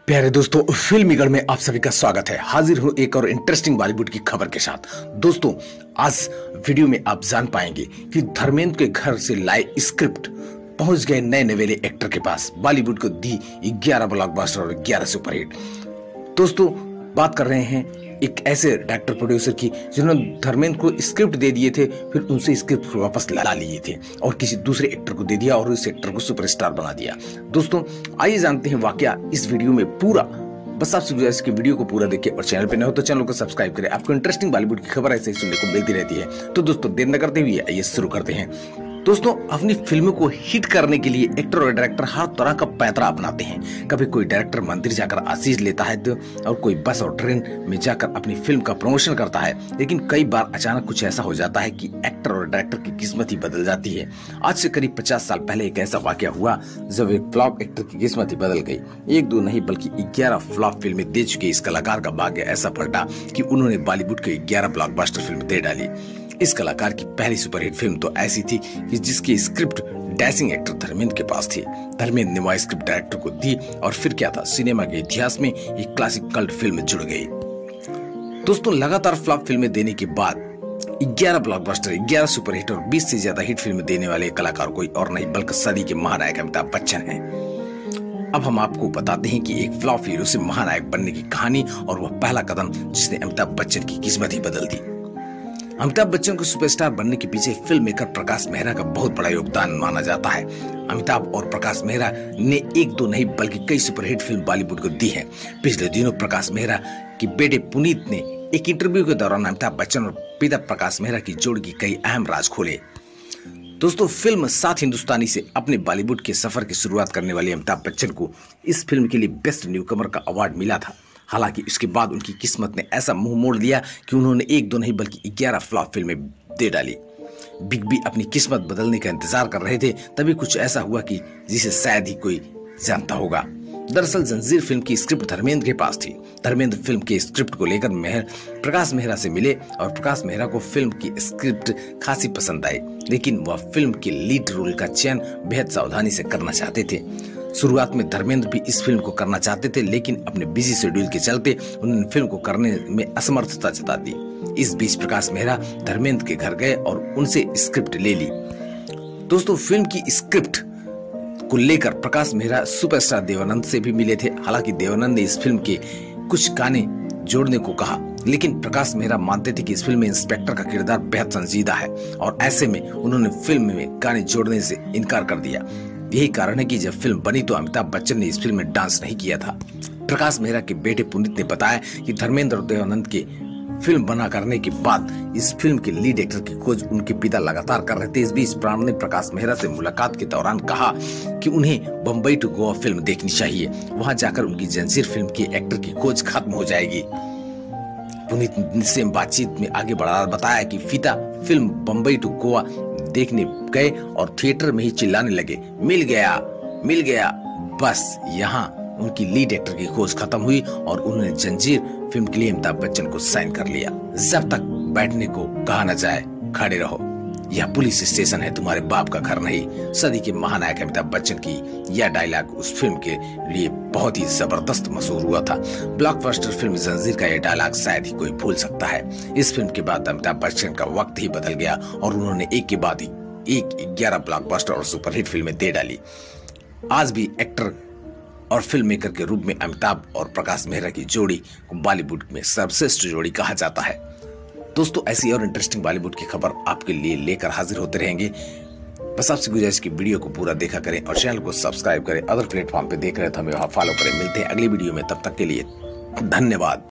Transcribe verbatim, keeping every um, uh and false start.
प्यारे दोस्तों, फिल्मीगढ़ में आप सभी का स्वागत है। हाजिर हूं एक और इंटरेस्टिंग बॉलीवुड की खबर के साथ। दोस्तों, आज वीडियो में आप जान पाएंगे कि धर्मेंद्र के घर से लाए स्क्रिप्ट पहुंच गए नए नवेले एक्टर के पास। बॉलीवुड को दी ग्यारह ब्लॉकबस्टर और ग्यारह सुपरहिट। दोस्तों, बात कर रहे हैं एक ऐसे डायरेक्टर प्रोड्यूसर की जिन्होंने धर्मेंद्र को स्क्रिप्ट दे दिए थे, फिर उनसे स्क्रिप्ट वापस ला लिए थे और किसी दूसरे एक्टर को दे दिया और उस एक्टर को सुपरस्टार बना दिया। दोस्तों, आइए जानते हैं वाकया इस वीडियो में पूरा। बस आपसे गुजारिश की वीडियो को पूरा देखिए और चैनल पे न हो तो चैनल को सब्सक्राइब करें। आपको इंटरेस्टिंग बॉलीवुड की खबर ऐसे ही सुनने को मिलती रहती है। तो दोस्तों, देर न करते हुए आइए शुरू करते हैं। दोस्तों, अपनी फिल्मों को हिट करने के लिए एक्टर और डायरेक्टर हर तरह का पैतरा अपनाते हैं। कभी कोई डायरेक्टर मंदिर जाकर आशीष लेता है तो और कोई बस और ट्रेन में जाकर अपनी फिल्म का प्रमोशन करता है। लेकिन कई बार अचानक कुछ ऐसा हो जाता है कि एक्टर और डायरेक्टर की किस्मत ही बदल जाती है। आज से करीब पचास साल पहले एक ऐसा वाकया हुआ जब एक फ्लॉप एक्टर की किस्मत ही बदल गई। एक दो नहीं बल्कि ग्यारह फ्लॉप फिल्में दे चुके इस कलाकार का भाग्य ऐसा पलटा कि उन्होंने बॉलीवुड की ग्यारह ब्लॉकबस्टर फिल्म दे डाली। इस कलाकार की पहली सुपरहिट फिल्म तो ऐसी थी कि जिसकी स्क्रिप्ट डैशिंग एक्टर धर्मेंद्र के पास थी। धर्मेंद्र ने वह स्क्रिप्ट डायरेक्टर को दी और फिर क्या था, सिनेमा के इतिहास में एक क्लासिक कल्ट फिल्म जुड़ गई। दोस्तों, लगातार फ्लॉप फिल्में देने के बाद ग्यारह ब्लॉकबस्टर, ग्यारह सुपरहिट और बीस से ज्यादा हिट फिल्म देने वाले कलाकार कोई और नहीं बल्कि सदी के महानायक अमिताभ बच्चन हैं। अब हम आपको बताते हैं कि एक फ्लॉप हीरो से महानायक बनने की कहानी और वह पहला कदम जिसने अमिताभ बच्चन की किस्मत ही बदल दी। अमिताभ बच्चन को सुपरस्टार बनने के पीछे फिल्म मेकर प्रकाश मेहरा का बहुत बड़ा योगदान माना जाता है। अमिताभ और प्रकाश मेहरा ने एक दो नहीं बल्कि कई सुपरहिट फिल्म बॉलीवुड को दी है। पिछले दिनों प्रकाश मेहरा के बेटे पुनीत ने एक इंटरव्यू के दौरान अमिताभ बच्चन और पिता प्रकाश मेहरा की जोड़ी की कई अहम राज खोले। दोस्तों, फिल्म सात हिंदुस्तानी से अपने बॉलीवुड के सफर की शुरुआत करने वाले अमिताभ बच्चन को इस फिल्म के लिए बेस्ट न्यूकमर का अवार्ड मिला था। हालांकि इसके बाद उनकी किस्मत ने ऐसा मुंह मोड़ लिया कि उन्होंने एक दो नहीं बल्कि ग्यारह फ्लॉप फिल्में दे डाली। बिग बी अपनी किस्मत बदलने का इंतजार कर रहे थे, तभी कुछ ऐसा हुआ कि जिसे शायद ही कोई जानता होगा। दरअसल जंजीर फिल्म की स्क्रिप्ट धर्मेंद्र के पास थी। धर्मेंद्र फिल्म के स्क्रिप्ट को लेकर मेहर प्रकाश मेहरा से मिले और प्रकाश मेहरा को फिल्म की स्क्रिप्ट खासी पसंद आई, लेकिन वह फिल्म के लीड रोल का चयन बेहद सावधानी से करना चाहते थे। शुरुआत में धर्मेंद्र भी इस फिल्म को करना चाहते थे, लेकिन अपने बिजी शेड्यूल के चलते उन्होंने फिल्म को करने में असमर्थता जता दी। इस बीच प्रकाश मेहरा धर्मेंद्र के घर गए और उनसे स्क्रिप्ट ले ली। दोस्तों, फिल्म की स्क्रिप्ट को लेकर प्रकाश मेहरा सुपरस्टार देवानंद से भी मिले थे। हालांकि देवानंद ने इस फिल्म के कुछ गाने जोड़ने को कहा, लेकिन प्रकाश मेहरा मानते थे कि इस फिल्म में इंस्पेक्टर का किरदार बेहद संजीदा है और ऐसे में उन्होंने फिल्म में गाने जोड़ने से इनकार कर दिया। यही कारण है कि जब फिल्म बनी तो अमिताभ बच्चन ने इस फिल्म में डांस नहीं किया था। प्रकाश मेहरा के बेटे पुनीत ने बताया कि धर्मेंद्र और देवानंद के फिल्म बना करने के बाद इस फिल्म के लीड एक्टर की खोज उनके पिता लगातार कर रहे थे। इस बीच प्राण ने प्रकाश मेहरा से मुलाकात के दौरान कहा कि उन्हें बम्बई टू गोवा फिल्म देखनी चाहिए। वहां जाकर उनकी जंजीर फिल्म के एक्टर की खोज खत्म हो जाएगी। पुनीत से बातचीत में आगे बढ़ा बताया कि पिता फिल्म बम्बई टू गोवा देखने गए और थिएटर में ही चिल्लाने लगे, मिल गया मिल गया। बस यहाँ उनकी लीड एक्टर की खोज खत्म हुई और उन्होंने जंजीर फिल्म के लिए अमिताभ बच्चन को साइन कर लिया। जब तक बैठने को कहा न जाए, खड़े रहो, यह पुलिस स्टेशन है, तुम्हारे बाप का घर नहीं। सदी के महानायक अमिताभ बच्चन की यह डायलॉग उस फिल्म के लिए बहुत ही जबरदस्त मशहूर हुआ था। ब्लॉकबस्टर फिल्म जंजीर का यह डायलॉग शायद ही कोई भूल सकता है। इस फिल्म के बाद अमिताभ बच्चन का वक्त ही बदल गया और उन्होंने एक के बाद एक ग्यारह ब्लॉकबस्टर और सुपरहिट फिल्में दे डाली। आज भी एक्टर और फिल्म मेकर के रूप में अमिताभ और प्रकाश मेहरा की जोड़ी को बॉलीवुड में सर्वश्रेष्ठ जोड़ी कहा जाता है। दोस्तों, ऐसी और इंटरेस्टिंग बॉलीवुड की खबर आपके लिए लेकर हाजिर होते रहेंगे। बस आपसे गुजारिश की वीडियो को पूरा देखा करें और चैनल को सब्सक्राइब करें। अदर प्लेटफॉर्म पे देख रहे तो हमें वहां फॉलो करें। मिलते हैं अगली वीडियो में, तब तक के लिए धन्यवाद।